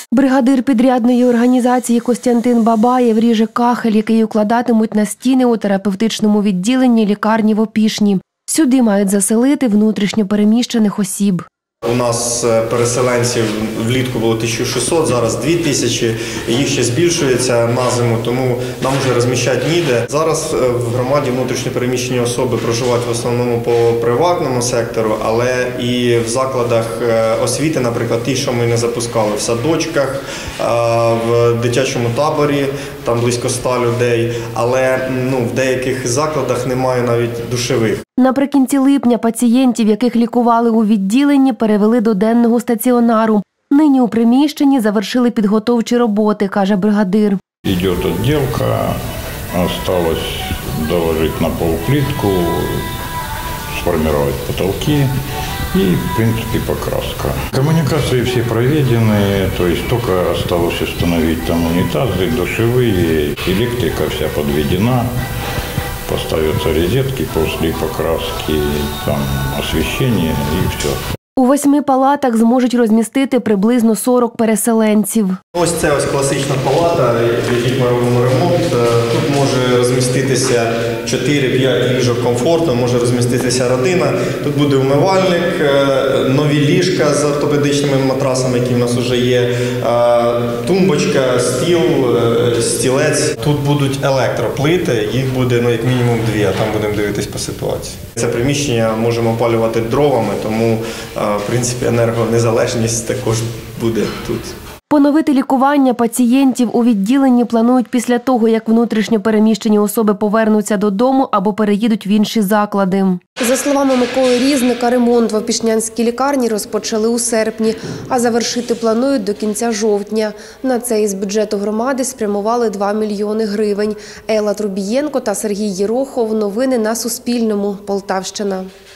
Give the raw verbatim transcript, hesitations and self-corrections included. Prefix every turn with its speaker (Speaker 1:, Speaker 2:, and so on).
Speaker 1: Бригадир підрядної організації Костянтин Бабаєв ріже кахель, який укладатимуть на стіни у терапевтичному відділенні лікарні в Опішні. Сюди мають заселити внутрішньо переміщених осіб.
Speaker 2: У нас переселенців влітку було тисяча шістсот, зараз дві тисячі, їх ще збільшується на зиму, тому нам вже розміщати ніде. Зараз в громаді внутрішньо переміщені особи проживають в основному по приватному сектору, але і в закладах освіти, наприклад, ті, що ми не запускали, в садочках, в дитячому таборі, там близько ста людей, але ну, в деяких закладах немає навіть душевих.
Speaker 1: Наприкінці липня пацієнтів, яких лікували у відділенні, перевели до денного стаціонару. Нині у приміщенні завершили підготовчі роботи, каже бригадир.
Speaker 3: Йде відділка, залишилось доложити на пол плитку, сформувати потолки і, в принципі, покраска. Комунікації всі проведені, тобто тільки залишилось встановити там унітази, душові, електрика вся підведена. Поставятся розетки після покраски, там освітлення і все.
Speaker 1: У восьми палатах зможуть розмістити приблизно сорок переселенців.
Speaker 2: Ось це ось класична палата, в якій ми робимо ремонт. Тут може розміститися чотири-п'ять ліжок комфортно, може розміститися родина. Тут буде умивальник, нові ліжка з ортопедичними матрасами, які в нас вже є, тумбочка, стіл, стілець. Тут будуть електроплити, їх буде ну, як мінімум дві, а там будемо дивитись по ситуації. Це приміщення можемо опалювати дровами, тому в принципі енергонезалежність також буде тут.
Speaker 1: Поновити лікування пацієнтів у відділенні планують після того, як внутрішньо переміщені особи повернуться додому або переїдуть в інші заклади. За словами Миколи Різника, ремонт в опішнянській лікарні розпочали у серпні, а завершити планують до кінця жовтня. На це із бюджету громади спрямували два мільйони гривень. Елла Трубієнко та Сергій Єрохов. Новини на Суспільному. Полтавщина.